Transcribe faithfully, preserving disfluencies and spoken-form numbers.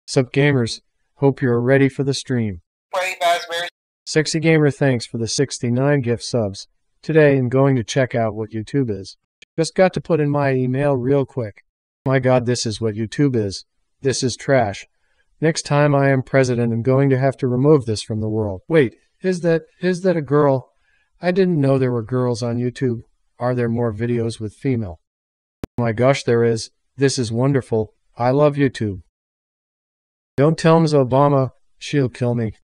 Sup gamers, hope you're ready for the stream. Sexy Gamer, thanks for the sixty-nine gift subs. Today I'm going to check out what YouTube is. Just got to put in my email real quick. My god, this is what YouTube is. This is trash. Next time I am president, I'm going to have to remove this from the world. Wait, is that, is that a girl? I didn't know there were girls on YouTube. Are there more videos with female? My gosh, there is. This is wonderful. I love YouTube. Don't tell Miz Obama, she'll kill me.